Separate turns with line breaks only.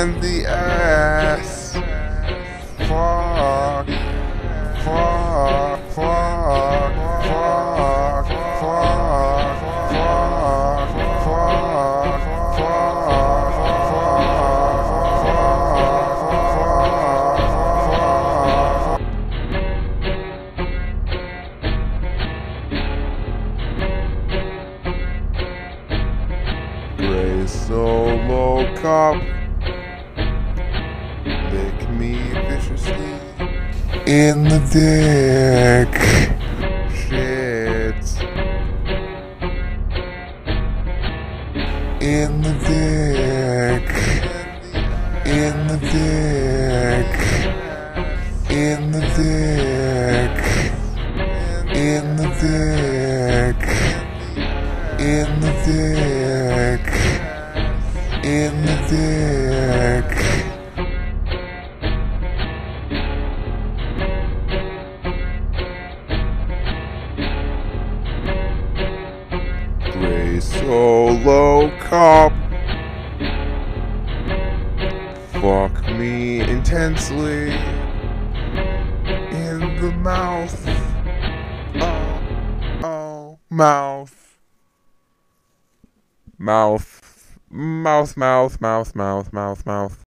in the ass. Fuck, fuck, fuck, fuck, fuck, fuck, fuck, Gray solo cop, lick me viciously in the dick. Shit. In the dick. In the dick. In the dick. In the dick. In the dick. In the dick. Gray solo cop, fuck me intensely in the mouth. Oh, mouth. Mouth, mouth, mouth, mouth, mouth, mouth, mouth.